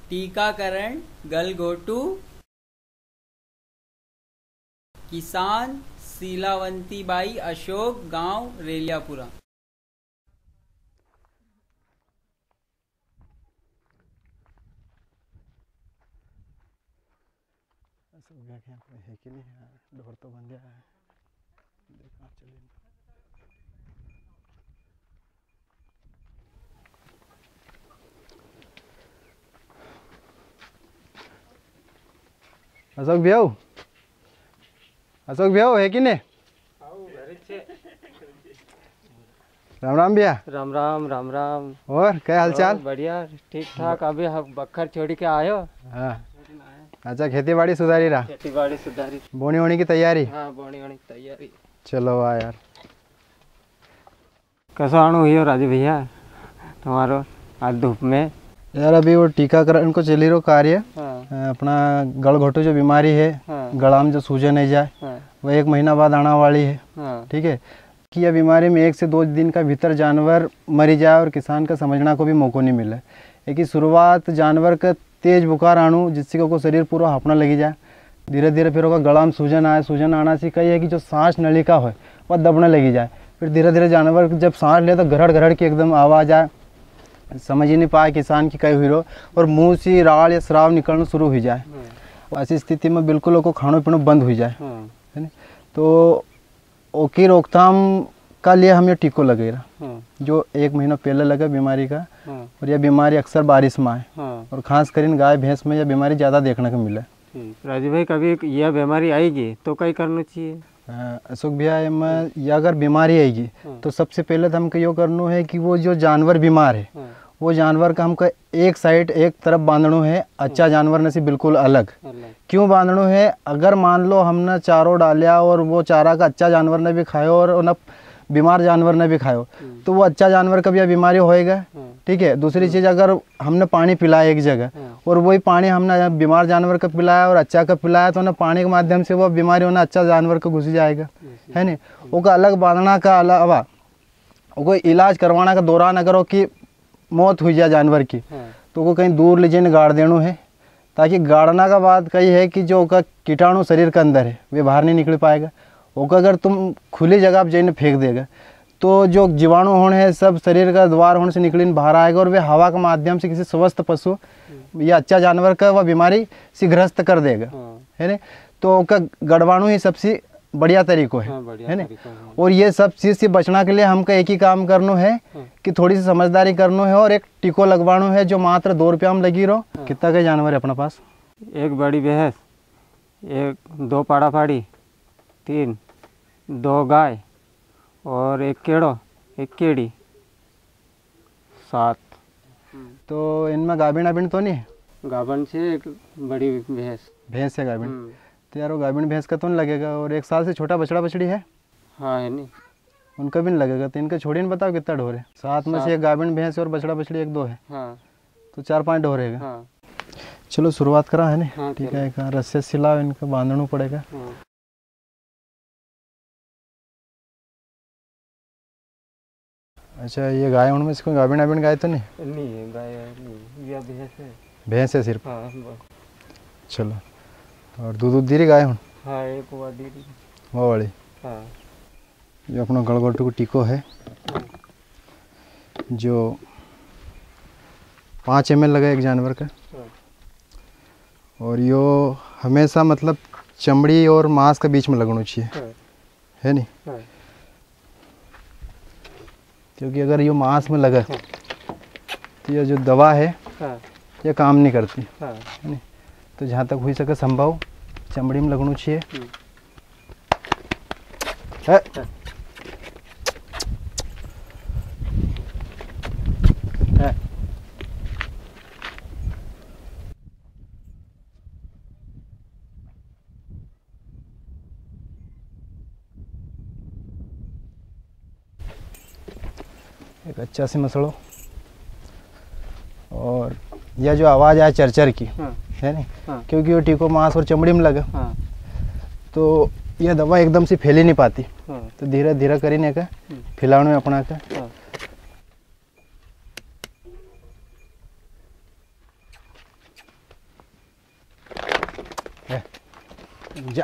टीकाकरण गलघोटू किसान शीलावंती बाई अशोक गांव रेलियापुरा। है कि नहीं डोर तो बन गया है। देखना चलिए अशोक भैया है कि नहीं? राम राम भैया। राम राम राम राम। और क्या हालचाल? बढ़िया ठीक ठाक। अभी हम बखर छोड़ के आए हो? हाँ अच्छा, खेती बाड़ी सुधारी रहा? खेती बाड़ी सुधारी, बोनी होने की तैयारी? हाँ बोनी होने की तैयारी। चलो वाह यार। कैसा आणु हुई हो राजू भैया तुम्हारो आज धूप में? यार अभी वो टीकाकरण को चली रहो कार्य। हाँ। अपना गलघोटू जो बीमारी है, हाँ। गला में जो सूजन नहीं जाए, हाँ। वह 1 महीना बाद आने वाली है। हाँ। ठीक है कि यह बीमारी में 1 से 2 दिन का भीतर जानवर मरी जाए और किसान का समझना को भी मौका नहीं मिले। एक शुरुआत जानवर का तेज बुखार आणु जिससे को शरीर पूरा हाँफना लगी जाए, धीरे धीरे फिर होगा गला में सूजन आए। सूजन आना से कही है कि जो सांस नलिका हो वह दबने लगी जाए। फिर धीरे धीरे जानवर जब सांस ले तो घरड़ घरड़ की एकदम आवाज़ आए, समझ ही नहीं पाए किसान की कई हुई रो, और मुंह से राल या श्राव निकलना शुरू हो जाए। ऐसी स्थिति में बिल्कुल को खानो पीनो बंद हो जाए, है ना। तो ओकी रोकथाम का लिए हम ये टीको लगे रहा, जो 1 महीना पहले लगा बीमारी का। और यह बीमारी अक्सर बारिश में आए, और खास कर गाय भैंस में यह बीमारी ज़्यादा देखने को मिले। राजू भाई कभी यह बीमारी आएगी तो क्या करना चाहिए? अशोक भैया में यह अगर बीमारी आएगी तो सबसे पहले तो हमको यो करना है कि वो जो जानवर बीमार है वो जानवर का हमको एक साइड एक तरफ बांधना है, अच्छा जानवर ने से बिल्कुल अलग। क्यों बांधना है? अगर मान लो हमने चारों डालिया और वो चारा का अच्छा जानवर ने भी खायो और न बीमार जानवर ने भी खायो तो वो अच्छा जानवर का भी बीमारी होएगा। ठीक है। दूसरी चीज़, अगर हमने पानी पिलाया एक जगह और वही पानी हमने बीमार जानवर का पिलाया और अच्छा का पिलाया तो ना पानी के माध्यम से वो बीमारी होना अच्छा जानवर को घुस जाएगा, है नहीं। वो का अलग बांधना का अलावा कोई इलाज करवाना का दौरान अगर वो की मौत हुई जाए जानवर की तो वो कहीं दूर ले जाने गाड़ देना है, ताकि गाड़ना का बाद कही है कि जो का कीटाणु शरीर के अंदर है वे बाहर नहीं निकल पाएगा। वो अगर तुम खुली जगह पर जाने फेंक देगा तो जो जीवाणु होने हैं सब शरीर का द्वार होने से निकल बाहर आएगा और वे हवा के माध्यम से किसी स्वस्थ पशु या अच्छा जानवर का वह बीमारी से ग्रस्त कर देगा, है ना। तो उसका गड़वाणु ही सबसे बढ़िया तरीको है ना। और ये सब चीज़ से बचना के लिए हमको एक ही काम करना है कि थोड़ी सी समझदारी करना है और एक टीको लगवाना है जो मात्र 2 रुपया में लगी रहो। कितना का जानवर है अपना पास? 1 बड़ी भैंस, 2 पाड़ा फाड़ी, 3 2 गाय और 1 केड़ो 1 केड़ी, 7। तो इनमें गाभिन आभिन तो नहीं है? गाभन से 1 बड़ी भैंस है गाभिन। तो यार वो गाभिन भैंस का तो नहीं लगेगा। और 1 साल से छोटा बछड़ा बछड़ी है? हाँ है नहीं, उनका भी नहीं लगेगा। तो इनका छोड़िए बताओ कितना ढोर है? 7 में से 1 गाभिन भैंस और बछड़ा बछड़ी 1 2 है। हाँ। तो 4-5 ढोर है। हाँ। चलो शुरुआत करा है ना। हाँ, ठीक है। रस्से सिलाओ, इनका बांधना पड़ेगा। हाँ। अच्छा, ये गाय उनमें से कोई गाभिन आभिन गाय तो नहीं? नहीं है गाय, नहीं ये भैंस है। भैंस है सिर्फ? हाँ। चलो। और दूध दे रही गाय हूँ? हाँ 1 वो दे रही। वो वाली? हाँ। जो अपना गलघोटू को टीको है जो 5 ml लगा एक जानवर का। और यो हमेशा मतलब चमड़ी और मांस के बीच में लगना चाहिए, है नहीं। क्योंकि अगर ये मांस में लगा तो ये जो दवा है ये काम नहीं करती, है नहीं। तो जहाँ तक हो सके संभव चमड़ी में लगना चाहिए। एक अच्छा से मसलो। और यह जो आवाज़ आए चरचर की, है नहीं, क्योंकि वो टीको मांस और चमड़ी में लगा तो यह दवा एकदम से फैल ही नहीं पाती। तो धीरे धीरे करीने का फैलाने में अपना का। जा।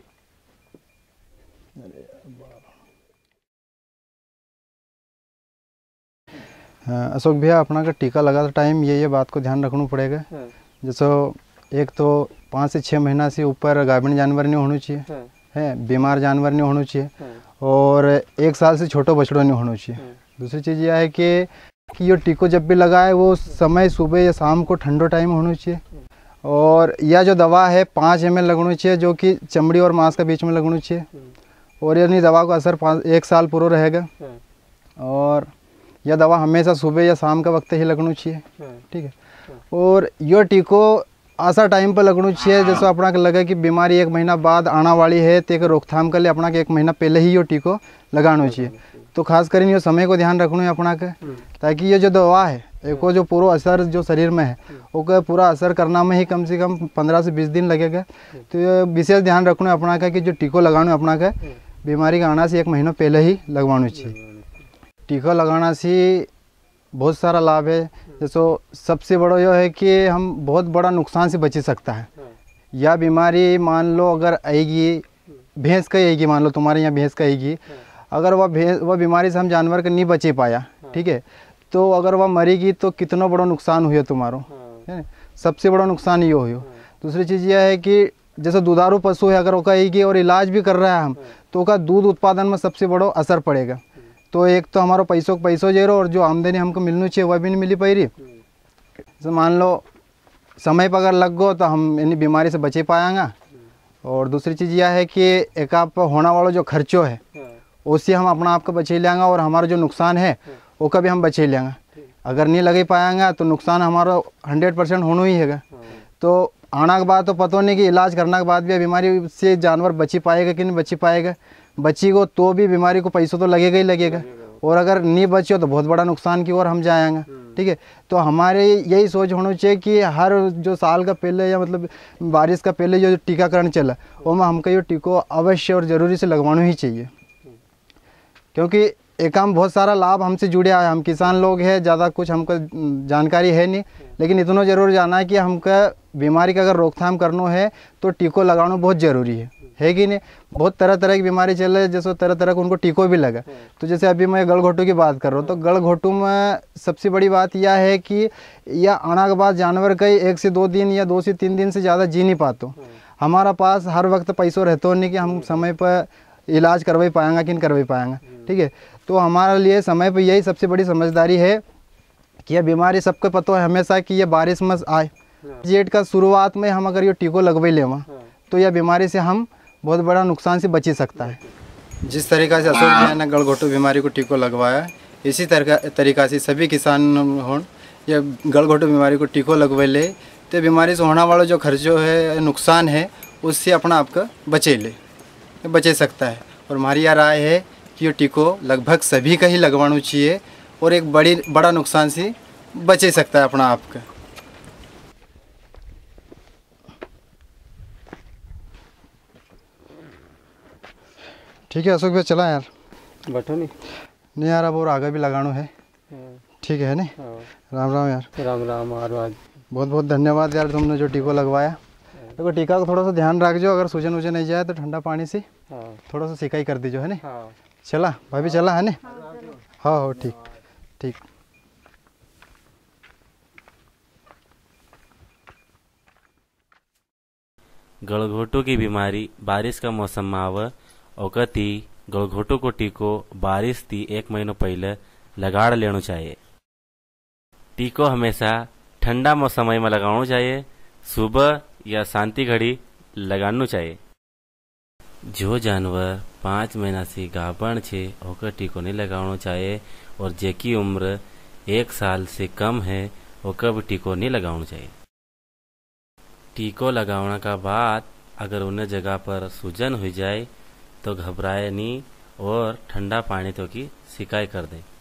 हाँ, अशोक भैया अपना का टीका लगा था टाइम ये बात को ध्यान रखना पड़ेगा। जैसे एक तो 5 से 6 महीना से ऊपर गाभिन जानवर नहीं होना चाहिए है, बीमार जानवर नहीं होना चाहिए, और 1 साल से छोटा बछड़ा नहीं होना चाहिए। दूसरी चीज़ यह है कि ये टीको जब भी लगाए वो समय सुबह या शाम को ठंडो टाइम होना चाहिए, और यह जो दवा है 5 ml लगना चाहिए जो कि चमड़ी और मांस के बीच में लगना चाहिए, और यानी दवा का असर 1 साल पूरा रहेगा, और यह दवा हमेशा सुबह या शाम के वक्त ही लगना चाहिए। ठीक है, और यह टीको ऐसा टाइम पर लगना चाहिए जैसे अपना के लगे कि बीमारी 1 महीना बाद आना वाली है तो रोकथाम के लिए अपना के 1 महीना पहले ही ये टीको लगाना चाहिए। तो खास कर ये समय को ध्यान रखना है अपना के, ताकि ये जो दवा है एक जो पूरा असर जो शरीर में है वो पूरा असर करना में ही कम से कम 15 से 20 दिन लगेगा। तो ये विशेष ध्यान रखना है अपना का कि जो टीको लगाना अपना का बीमारी का आना से 1 महीना पहले ही लगवाना चाहिए। टीका लगाना से बहुत सारा लाभ है। जैसे सबसे बड़ा यह है कि हम बहुत बड़ा नुकसान से बच सकता है। या बीमारी मान लो अगर आएगी, भैंस का आएगी, मान लो तुम्हारे यहाँ भैंस का आएगी, अगर वह बीमारी से हम जानवर का नहीं बचे पाया, ठीक है, तो अगर वह मरेगी तो कितना बड़ा नुकसान हुआ तुम्हारो, है, सबसे बड़ा नुकसान ये हो। दूसरी चीज़ यह है कि जैसे दुधारू पशु है अगर वो आएगी और इलाज भी कर रहा है हम, तो उसका दूध उत्पादन में सबसे बड़ा असर पड़ेगा। तो एक तो हमारा पैसों जे रहो और जो आमदनी हमको मिलनी चाहिए वह भी नहीं मिली पाई रही। जैसे मान लो समय पर अगर लग गो तो हम इन बीमारी से बचे पाएंगे। और दूसरी चीज़ यह है कि एक आप होने वाला जो खर्चो है उससे हम अपना आप को बचे लेंगे, और हमारा जो नुकसान है वो कभी हम बचे लेंगे। अगर नहीं लगे पाएंगे तो नुकसान हमारा 100% होना ही है। तो आना के बाद तो पता नहीं कि इलाज करने के बाद भी बीमारी से जानवर बची पाएगा कि नहीं बची पाएगा। बची को तो भी बीमारी को पैसों तो लगेगा ही लगेगा, और अगर नहीं बचे तो बहुत बड़ा नुकसान की ओर हम जाएंगे। ठीक है, तो हमारे यही सोच होना चाहिए कि हर जो साल का पहले या मतलब बारिश का पहले जो टीकाकरण चला वो में हमको ये टीको अवश्य और ज़रूरी से लगवाना ही चाहिए, क्योंकि एक हम बहुत सारा लाभ हमसे जुड़े आए। हम किसान लोग हैं, ज़्यादा कुछ हमको जानकारी है नहीं, लेकिन इतना ज़रूर जाना है कि हमको बीमारी का अगर रोकथाम करना है तो टीको लगाना बहुत ज़रूरी है कि नहीं। बहुत तरह तरह की बीमारी चल रही है, जैसे तरह तरह का उनको टीको भी लगा। तो जैसे अभी मैं गलघोटू की बात कर रहा हूँ, तो गलघोटू में सबसे बड़ी बात यह है कि यह आने के बाद जानवर कई 1 से 2 दिन या 2 से 3 दिन से ज़्यादा जी नहीं पाते। हमारा पास हर वक्त पैसों रहते नहीं कि हम समय पर इलाज करवा पाएंगे कि नहीं करवा पाएंगे। ठीक है, तो हमारे लिए समय पर यही सबसे बड़ी समझदारी है कि यह बीमारी सबको पता है हमेशा कि यह बारिश में आए। जेठ का शुरुआत में हम अगर ये टीको लगवा लेवा तो यह बीमारी से हम बहुत बड़ा नुकसान से बची सकता है। जिस तरीक़ा से अशोक भैया ने गलघोटू बीमारी को टीको लगवाया, इसी तरीक़ा से सभी किसान हों या गलघोटू बीमारी को टीको लगवा ले तो बीमारी से होने वाला जो खर्चो है, नुकसान है, उससे अपना आपका बचे सकता है। और हमारी यह राय है कि ये टीको लगभग सभी का ही लगवाना चाहिए और एक बड़ा नुकसान से बचे सकता है अपना आपका। ठीक है अशोक भैया, चला यार बैठो नहीं यार, अब और आगे भी लगाना है। ठीक है नहीं, राम राम यार। राम राम। आज बहुत बहुत धन्यवाद यार, तुमने जो टीको लगवाया। देखो टीका को थोड़ा सा ध्यान रखजो, अगर सूजन वूजन नहीं जाए तो ठंडा पानी से थोड़ा सा सिकाई कर दीजिए, है नहीं। चला भाभी, चला है नहीं। हाँ हो, ठीक ठीक। गलघोटू की बीमारी बारिश का मौसम में आवे औकती गलघोटू को टीको बारिश थी 1 महीनों पहले लगाड़ लेना चाहिए। टीको हमेशा ठंडा मौसम में लगाना चाहिए, सुबह या शांति घड़ी लगाना चाहिए। जो जानवर 5 महीना से गाभण छे ओकर टीको नहीं लगाना चाहिए, और जेकी उम्र 1 साल से कम है ओकर भी टीको नहीं लगाना चाहिए। टीको लगाने का बाद अगर उन्हें जगह पर सूजन हो जाए तो घबराए नहीं और ठंडा पानी तो की सिकाई कर दें।